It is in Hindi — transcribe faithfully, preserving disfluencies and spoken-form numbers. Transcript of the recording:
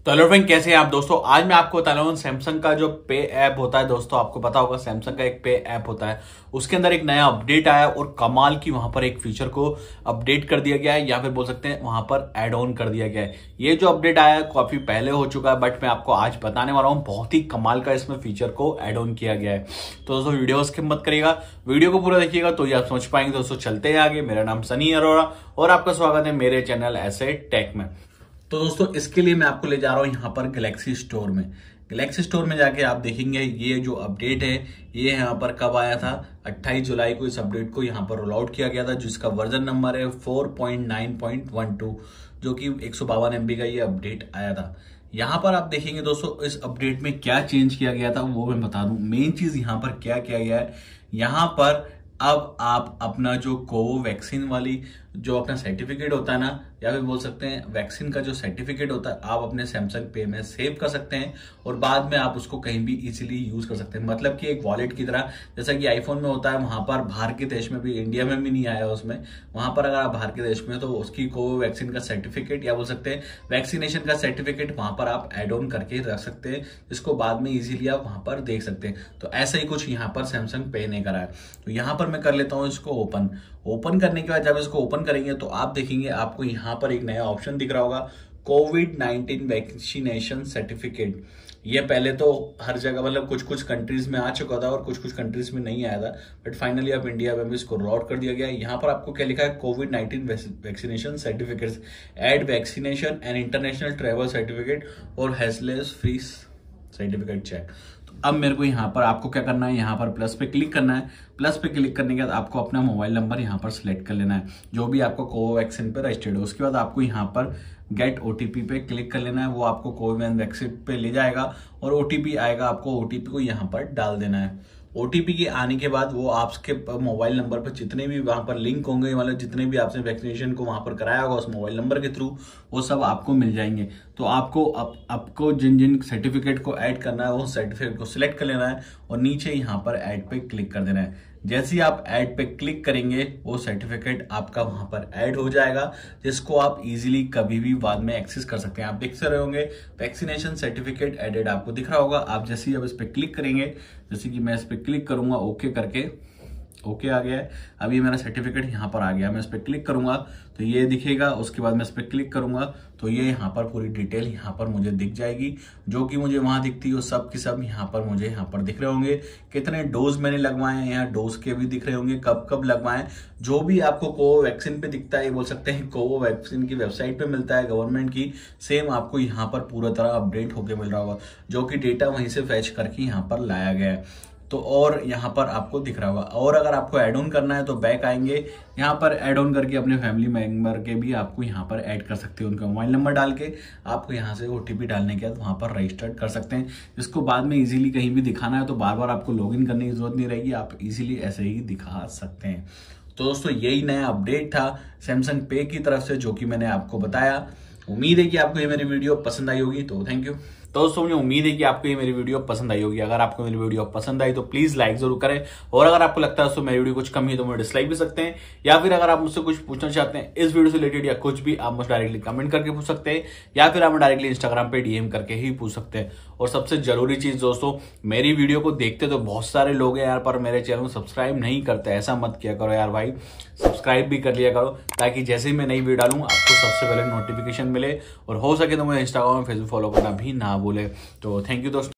तो हेलो फ्रेंड, कैसे हैं आप दोस्तों। आज मैं आपको बता रहा हूँ सैमसंग का जो पे ऐप होता है। दोस्तों आपको पता होगा सैमसंग का एक पे ऐप होता है, उसके अंदर एक नया अपडेट आया और कमाल की वहां पर एक फीचर को अपडेट कर दिया गया है, या फिर बोल सकते हैं वहां पर एड ऑन कर दिया गया है। ये जो अपडेट आया है काफी पहले हो चुका है, बट मैं आपको आज बताने वाला हूँ बहुत ही कमाल का इसमें फीचर को एड ऑन किया गया है। तो दोस्तों वीडियो स्किप मत करिएगा, वीडियो को पूरा देखिएगा तो ये आप समझ पाएंगे। दोस्तों चलते हैं आगे। मेरा नाम सनी अरोड़ा और आपका स्वागत है मेरे चैनल ऐसे टेक में। तो दोस्तों इसके लिए मैं आपको ले जा रहा हूं यहाँ पर गैलेक्सी स्टोर में। गैलेक्सी स्टोर में जाके आप देखेंगे ये जो अपडेट है ये यहाँ पर कब आया था। अट्ठाईस जुलाई को इस अपडेट को यहाँ पर रोल आउट किया गया था, जिसका वर्जन नंबर है four point nine point one two, जो कि एक सौ बावन एमबी का ये अपडेट आया था। यहाँ पर आप देखेंगे दोस्तों इस अपडेट में क्या चेंज किया गया था वो मैं बता दूं। मेन चीज यहाँ पर क्या किया गया है, यहाँ पर अब आप अपना जो कोवैक्सीन वाली जो अपना सर्टिफिकेट होता है ना, या फिर बोल सकते हैं वैक्सीन का जो सर्टिफिकेट होता है, आप अपने सैमसंग पे में सेव कर सकते हैं और बाद में आप उसको कहीं भी इजीली यूज कर सकते हैं। मतलब कि एक वॉलेट की तरह, जैसा कि आईफोन में होता है, वहां पर बाहर के देश में भी, इंडिया में भी नहीं आया उसमें, वहां पर अगर आप बाहर के देश में तो उसकी कोवैक्सीन का सर्टिफिकेट या बोल सकते हैं वैक्सीनेशन का सर्टिफिकेट वहां पर आप एड ऑन करके रख सकते हैं, जिसको बाद में इजीली आप वहां पर देख सकते हैं। तो ऐसा ही कुछ यहाँ पर सैमसंग पे ने करा है। तो यहाँ पर मैं कर लेता हूँ इसको ओपन। ओपन करने के बाद जब इसको ओपन करेंगे तो आप देखेंगे आपको यहाँ पर एक नया ऑप्शन दिख रहा होगा, कोविड नाइनटीन वैक्सीनेशन सर्टिफिकेट। ये पहले तो हर जगह मतलब कुछ कुछ कंट्रीज में आ चुका था और कुछ कुछ कंट्रीज में नहीं आया था, बट फाइनली अब इंडिया में भी इसको रोल आउट कर दिया गया है। यहाँ पर आपको क्या लिखा है, Covid nineteen vaccination certificates, add vaccination and international travel certificate और हैसलेस फ्री सर्टिफिकेट चेक। तो अब मेरे को यहाँ पर आपको क्या करना है, यहाँ पर प्लस पे क्लिक करना है। प्लस पे क्लिक करने के बाद आपको अपना मोबाइल नंबर यहाँ पर सिलेक्ट कर लेना है जो भी आपको कोवैक्सीन पे रजिस्टर्ड है। उसके बाद आपको यहाँ पर गेट ओटीपी पे क्लिक कर लेना है, वो आपको कोवैक्सीन पे ले जाएगा और ओटीपी आएगा, आपको ओटीपी को यहाँ पर डाल देना है। ओटीपी के आने के बाद वो आपके मोबाइल नंबर पर जितने भी वहां पर लिंक होंगे, मतलब जितने भी आपने वैक्सीनेशन को वहां पर कराया होगा उस मोबाइल नंबर के थ्रू, वो सब आपको मिल जाएंगे। तो आपको आप, आपको जिन जिन सर्टिफिकेट को ऐड करना है वो सर्टिफिकेट को सिलेक्ट कर लेना है और नीचे यहाँ पर ऐड पे क्लिक कर देना है। जैसे ही आप ऐड पे क्लिक करेंगे वो सर्टिफिकेट आपका वहां पर ऐड हो जाएगा, जिसको आप इजीली कभी भी बाद में एक्सेस कर सकते हैं। आप देख रहे होंगे वैक्सीनेशन सर्टिफिकेट एडेड आपको दिख रहा होगा। आप जैसे ही अब इस पे क्लिक करेंगे, जैसे कि मैं इस पे क्लिक करूंगा ओके करके, ओके आ गया है। अब ये मेरा सर्टिफिकेट यहाँ पर आ गया। मैं इस पर क्लिक करूंगा तो ये दिखेगा, उसके बाद मैं इस पर क्लिक करूंगा तो ये यहाँ पर पूरी डिटेल यहाँ पर मुझे दिख जाएगी, जो कि मुझे वहां दिखती है वो सब की सब यहाँ पर मुझे यहाँ पर दिख रहे होंगे। कितने डोज मैंने लगवाए हैं, यहाँ डोज के भी दिख रहे होंगे, कब कब लगवाए। जो भी आपको कोवैक्सीन पे दिखता है, बोल सकते हैं कोवैक्सीन की वेबसाइट पे मिलता है गवर्नमेंट की, सेम आपको यहाँ पर पूरा तरह अपडेट होकर मिल रहा होगा, जो कि डेटा वहीं से फैच करके यहाँ पर लाया गया है। तो और यहाँ पर आपको दिख रहा होगा। और अगर आपको ऐड ऑन करना है तो बैक आएंगे, यहाँ पर ऐड ऑन करके अपने फैमिली मेंबर के भी आपको यहाँ पर ऐड कर सकते हैं। उनका मोबाइल नंबर डाल के आपको यहाँ से ओटीपी डालने के बाद वहाँ पर रजिस्टर्ड कर सकते हैं, जिसको बाद में इजीली कहीं भी दिखाना है तो बार बार आपको लॉगिन करने की जरूरत नहीं रहेगी, आप इजीली ऐसे ही दिखा सकते हैं। तो दोस्तों यही नया अपडेट था सैमसंग पे की तरफ से, जो कि मैंने आपको बताया। उम्मीद है कि आपको ये मेरी वीडियो पसंद आई होगी, तो थैंक यू। तो दोस्तों मुझे उम्मीद है कि आपको ये मेरी वीडियो पसंद आई होगी। अगर आपको मेरी वीडियो पसंद आई तो प्लीज लाइक जरूर करें, और अगर आपको लगता है तो मेरी वीडियो कुछ कमी है तो मुझे डिसलाइक भी सकते हैं, या फिर अगर आप मुझसे कुछ पूछना चाहते हैं इस वीडियो से रिलेटेड या कुछ भी, आप मुझे डायरेक्टली कमेंट करके पूछ सकते हैं, या फिर आप डायरेक्टली इंस्टाग्राम पे डीएम करके ही पूछ सकते हैं। और सबसे जरूरी चीज दोस्तों, मेरी वीडियो को देखते तो बहुत सारे लोग हैं यार, पर मेरे चैनल को सब्सक्राइब नहीं करते। ऐसा मत किया करो यार भाई, सब्सक्राइब भी कर लिया करो, ताकि जैसे ही मैं नई वीडियो डालूं आपको सबसे पहले नोटिफिकेशन मिले। और हो सके तो मुझे इंस्टाग्राम और फेसबुक फॉलो करना भी ना भूले। तो थैंक यू दोस्तों।